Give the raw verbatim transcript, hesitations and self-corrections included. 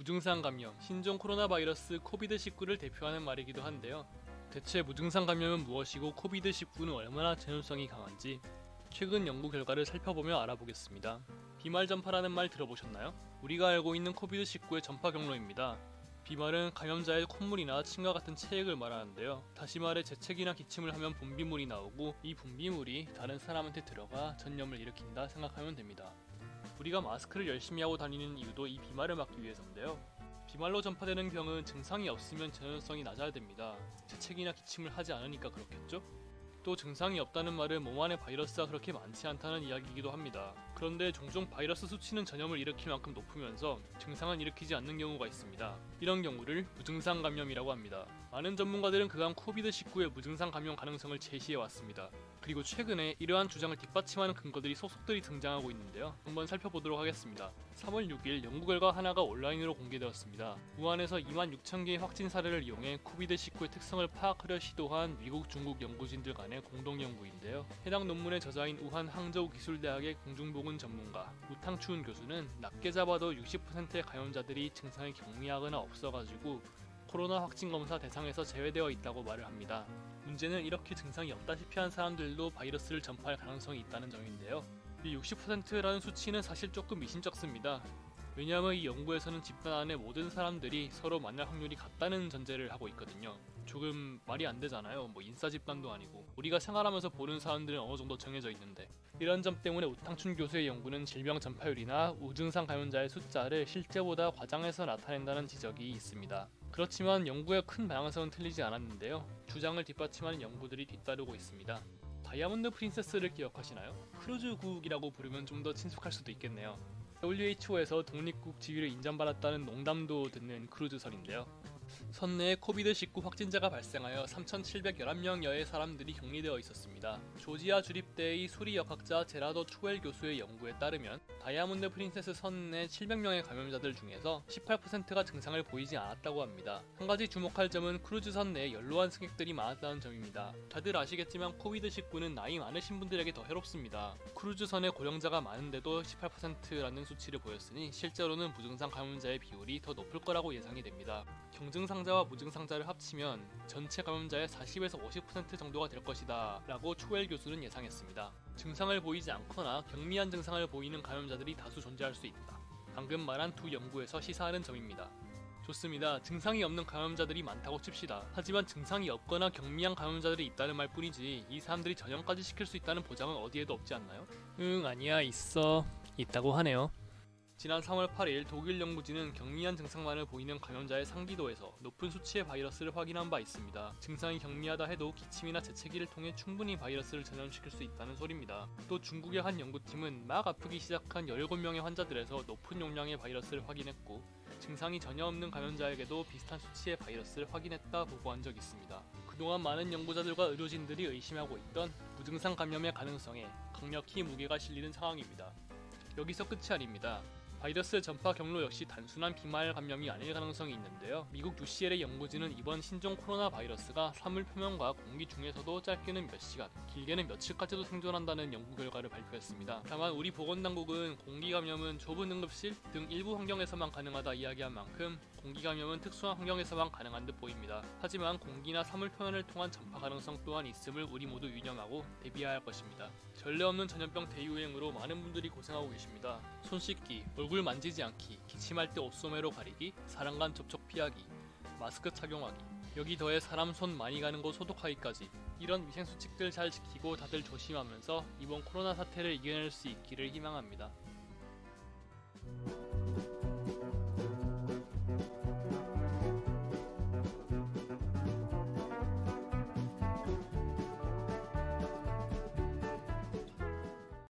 무증상 감염, 신종 코로나 바이러스 코비드 십구를 대표하는 말이기도 한데요. 대체 무증상 감염은 무엇이고 코비드 십구는 얼마나 전염성이 강한지 최근 연구 결과를 살펴보며 알아보겠습니다. 비말 전파라는 말 들어보셨나요? 우리가 알고 있는 코비드 십구의 전파 경로입니다. 비말은 감염자의 콧물이나 침과 같은 체액을 말하는데요. 다시 말해 재채기나 기침을 하면 분비물이 나오고 이 분비물이 다른 사람한테 들어가 전염을 일으킨다 생각하면 됩니다. 우리가 마스크를 열심히 하고 다니는 이유도 이 비말을 막기 위해서인데요. 비말로 전파되는 병은 증상이 없으면 전염성이 낮아야 됩니다. 재채기나 기침을 하지 않으니까 그렇겠죠? 또 증상이 없다는 말은 몸 안에 바이러스가 그렇게 많지 않다는 이야기이기도 합니다. 그런데 종종 바이러스 수치는 전염을 일으킬 만큼 높으면서 증상은 일으키지 않는 경우가 있습니다. 이런 경우를 무증상 감염이라고 합니다. 많은 전문가들은 그간 코비드 십구의 무증상 감염 가능성을 제시해왔습니다. 그리고 최근에 이러한 주장을 뒷받침하는 근거들이 속속들이 등장하고 있는데요. 한번 살펴보도록 하겠습니다. 삼월 육일 연구 결과 하나가 온라인으로 공개되었습니다. 우한에서 이만 육천 개의 확진 사례를 이용해 코비드 십구의 특성을 파악하려 시도한 미국, 중국 연구진들 간의 공동 연구인데요. 해당 논문의 저자인 우한 항저우 기술대학의 공중보건 전문가 우탕추운 교수는 낮게 잡아도 육십 퍼센트의 감염자들이 증상이 경미하거나 없어가지고 코로나 확진 검사 대상에서 제외되어 있다고 말을 합니다. 문제는 이렇게 증상이 없다시피 한 사람들도 바이러스를 전파할 가능성이 있다는 점인데요. 이 육십 퍼센트라는 수치는 사실 조금 미심쩍습니다. 왜냐하면 이 연구에서는 집단 안에 모든 사람들이 서로 만날 확률이 같다는 전제를 하고 있거든요. 조금 말이 안 되잖아요. 뭐 인싸 집단도 아니고 우리가 생활하면서 보는 사람들은 어느 정도 정해져 있는데. 이런 점 때문에 우탕춘 교수의 연구는 질병 전파율이나 우증상 감염자의 숫자를 실제보다 과장해서 나타낸다는 지적이 있습니다. 그렇지만 연구의 큰 방향성은 틀리지 않았는데요. 주장을 뒷받침하는 연구들이 뒤따르고 있습니다. 다이아몬드 프린세스를 기억하시나요? 크루즈국이라고 부르면 좀 더 친숙할 수도 있겠네요. 더블유에이치오에서 독립국 지위를 인정받았다는 농담도 듣는 크루즈선인데요. 선내에 코비드 십구 확진자가 발생하여 삼천칠백십일 명여의 사람들이 격리되어 있었습니다. 조지아 주립대의 수리역학자 제라더 추웰 교수의 연구에 따르면 다이아몬드 프린세스 선내 칠백 명의 감염자들 중에서 십팔 퍼센트가 증상을 보이지 않았다고 합니다. 한 가지 주목할 점은 크루즈선 내에 연로한 승객들이 많았다는 점입니다. 다들 아시겠지만 코비드 십구는 나이 많으신 분들에게 더 해롭습니다. 크루즈선에 고령자가 많은데도 십팔 퍼센트라는 수치를 보였으니 실제로는 무증상 감염자의 비율이 더 높을 거라고 예상이 됩니다. 경증상자와 무증상자를 합치면 전체 감염자의 사십에서 오십 퍼센트 정도가 될 것이다 라고 추웰 교수는 예상했습니다. 증상을 보이지 않거나 경미한 증상을 보이는 감염자들이 다수 존재할 수 있다. 방금 말한 두 연구에서 시사하는 점입니다. 좋습니다. 증상이 없는 감염자들이 많다고 칩시다. 하지만 증상이 없거나 경미한 감염자들이 있다는 말 뿐이지 이 사람들이 전염까지 시킬 수 있다는 보장은 어디에도 없지 않나요? 응, 아니야, 있어. 있다고 하네요. 지난 삼월 팔일 독일 연구진은 경미한 증상만을 보이는 감염자의 상기도에서 높은 수치의 바이러스를 확인한 바 있습니다. 증상이 경미하다 해도 기침이나 재채기를 통해 충분히 바이러스를 전염시킬 수 있다는 소리입니다. 또 중국의 한 연구팀은 막 아프기 시작한 열일곱 명의 환자들에서 높은 용량의 바이러스를 확인했고 증상이 전혀 없는 감염자에게도 비슷한 수치의 바이러스를 확인했다 보고한 적이 있습니다. 그동안 많은 연구자들과 의료진들이 의심하고 있던 무증상 감염의 가능성에 강력히 무게가 실리는 상황입니다. 여기서 끝이 아닙니다. 바이러스 전파 경로 역시 단순한 비말 감염이 아닐 가능성이 있는데요. 미국 유씨엘의 연구진은 이번 신종 코로나 바이러스가 사물 표면과 공기 중에서도 짧게는 몇 시간, 길게는 며칠까지도 생존한다는 연구 결과를 발표했습니다. 다만 우리 보건당국은 공기 감염은 좁은 응급실 등 일부 환경에서만 가능하다 이야기한 만큼 공기 감염은 특수한 환경에서만 가능한 듯 보입니다. 하지만 공기나 사물 표면을 통한 전파 가능성 또한 있음을 우리 모두 유념하고 대비해야 할 것입니다. 전례 없는 전염병 대유행으로 많은 분들이 고생하고 계십니다. 손 씻기, 얼굴 만지지 않기, 기침할 때 옷소매로 가리기, 사람 간 접촉 피하기, 마스크 착용하기, 여기 더해 사람 손 많이 가는 곳 소독하기까지 이런 위생수칙들 잘 지키고 다들 조심하면서 이번 코로나 사태를 이겨낼 수 있기를 희망합니다.